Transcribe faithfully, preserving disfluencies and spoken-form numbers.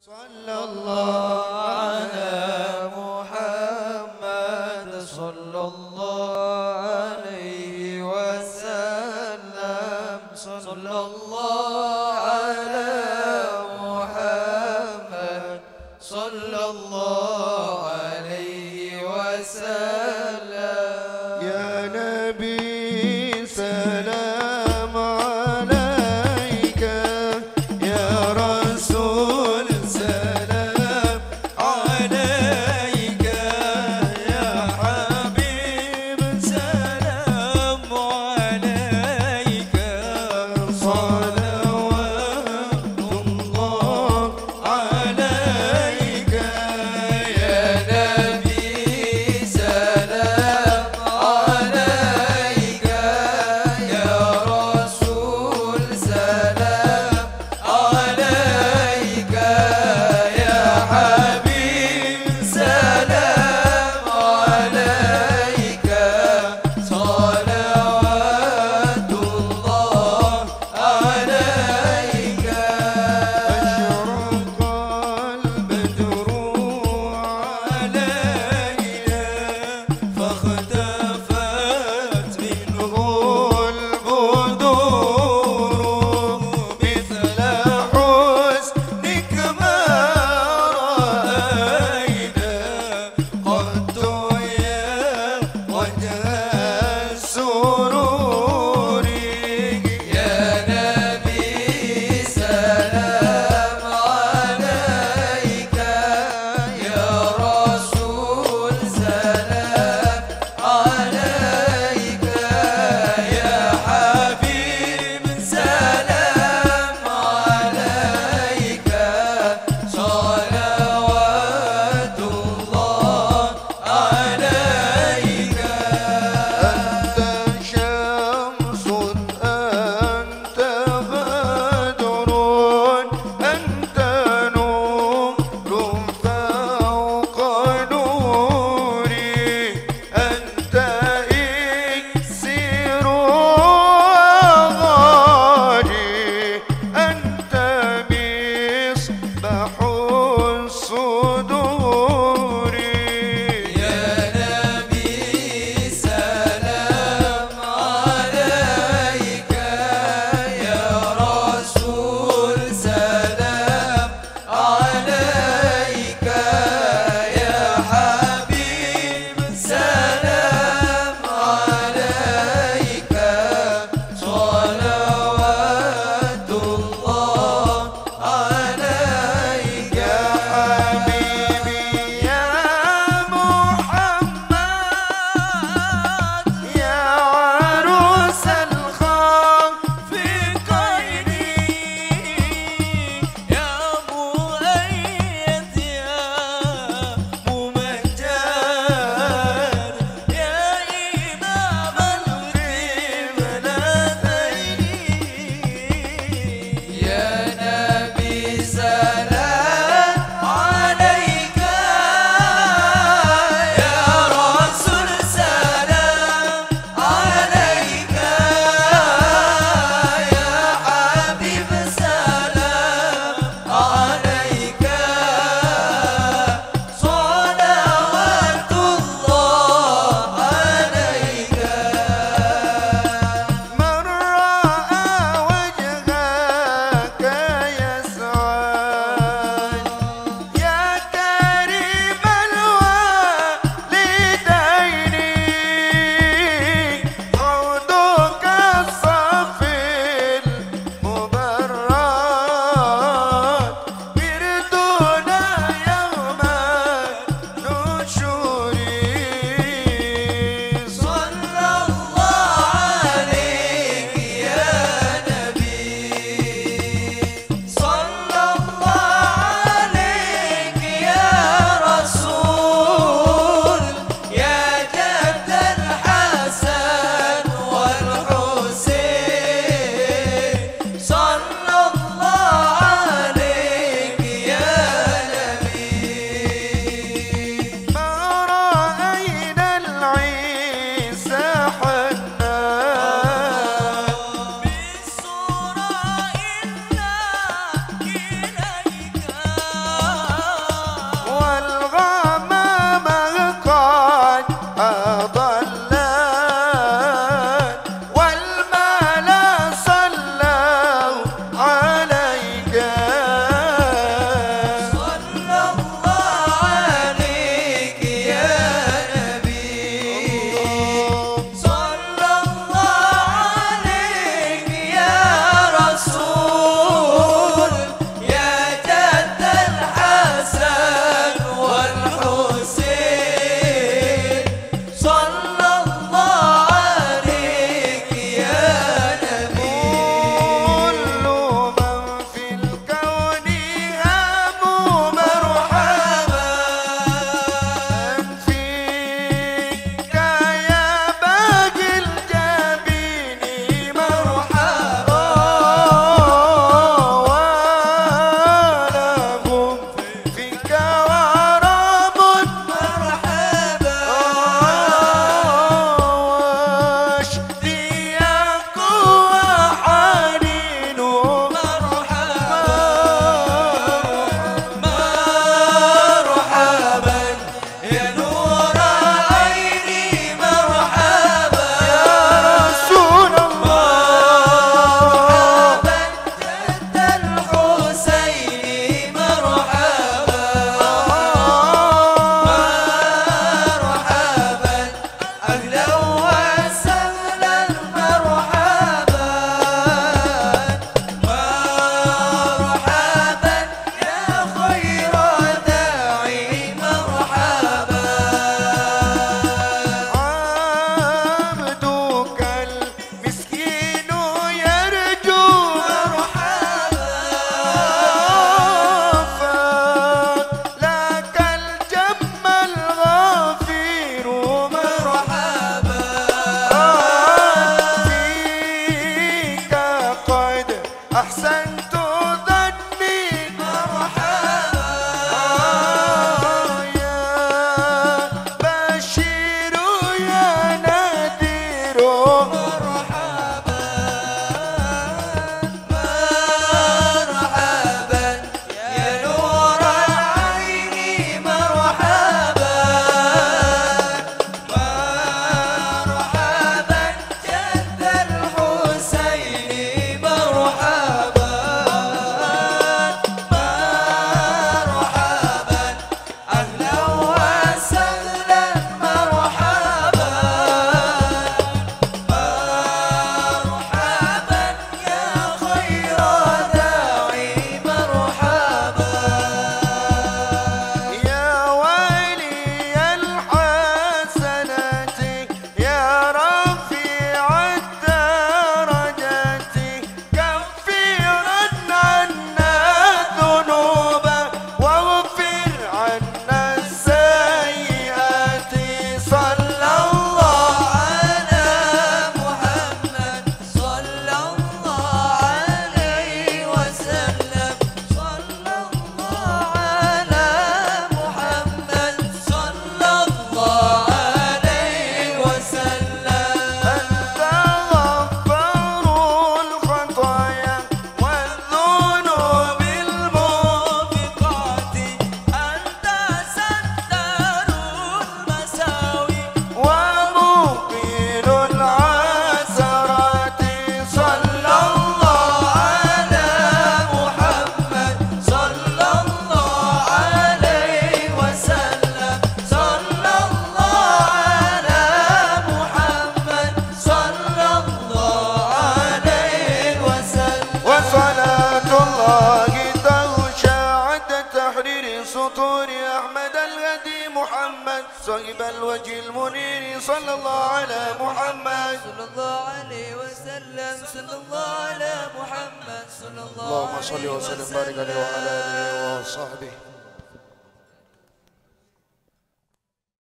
صلى الله على محمد صلى الله عليه وسلم صلى الله على محمد صلى الله عليه وسلم يا نبي سلام عليك يا رسول سلام عليك يا حبيب سلام عليك صلوات الله عليك يا نبي سلام عليك يا رسول سلام عليك يا حبيب سلام عليك صلوات الله عليك أشرق البدر علينا فاختفت منه البدور مثل حسنك ما رأينا قد يا وجه السرور يا نبي سلام عليك يا رسول سلام عليك يا حبيب سلام عليك صلوات الله عليك أنت شمس أنت بدر أنت نور فوق نوري أنت إكسير غالي أنت مصباح الصدور يا نبي سلام عليك يا رسول سلام عليك يا حبيب سلام عليك صلوات الله عليك أحمد الهدي محمد صاحب الوجه المنير صلى الله على محمد صلى الله عليه وسلم صلى الله على محمد صلى الله اللهم عليه صل وسلم وسلم بارك عليه وعلى آله وصحبه